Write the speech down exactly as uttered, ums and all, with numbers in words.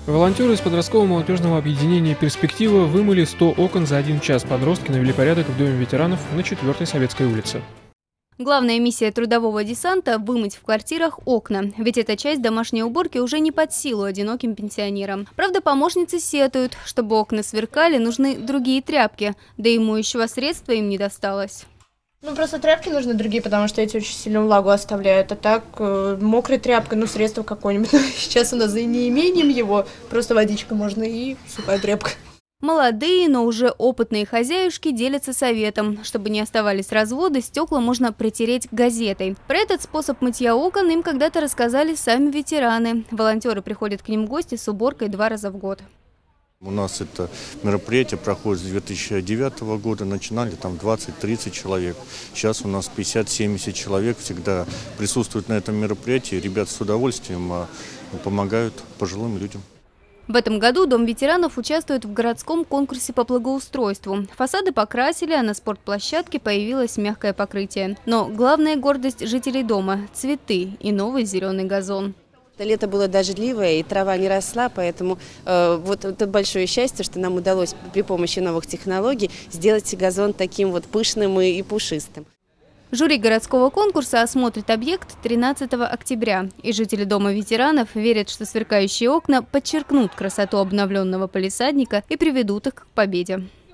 Волонтеры из подросткового молодежного объединения «Перспектива» вымыли сто окон за один час. Подростки навели порядок в Доме ветеранов на четвёртой Советской улице. Главная миссия трудового десанта – вымыть в квартирах окна. Ведь эта часть домашней уборки уже не под силу одиноким пенсионерам. Правда, помощницы сетуют, чтобы окна сверкали, нужны другие тряпки. Да и моющего средства им не досталось. Ну, просто тряпки нужны другие, потому что эти очень сильную влагу оставляют. А так, э, мокрой тряпкой, ну, средство какое-нибудь. Сейчас у нас за неимением его, просто водичка можно и сухая тряпка. Молодые, но уже опытные хозяюшки делятся советом. Чтобы не оставались разводы, стекла можно протереть газетой. Про этот способ мытья окон им когда-то рассказали сами ветераны. Волонтеры приходят к ним в гости с уборкой два раза в год. У нас это мероприятие проходит с две тысячи девятого года, начинали там двадцать-тридцать человек. Сейчас у нас пятьдесят-семьдесят человек всегда присутствуют на этом мероприятии. Ребята с удовольствием помогают пожилым людям. В этом году Дом ветеранов участвует в городском конкурсе по благоустройству. Фасады покрасили, а на спортплощадке появилось мягкое покрытие. Но главная гордость жителей дома – цветы и новый зеленый газон. Лето было дождливое, и трава не росла, поэтому э, вот это большое счастье, что нам удалось при помощи новых технологий сделать газон таким вот пышным и, и пушистым. Жюри городского конкурса осмотрит объект тринадцатого октября. И жители Дома ветеранов верят, что сверкающие окна подчеркнут красоту обновленного палисадника и приведут их к победе.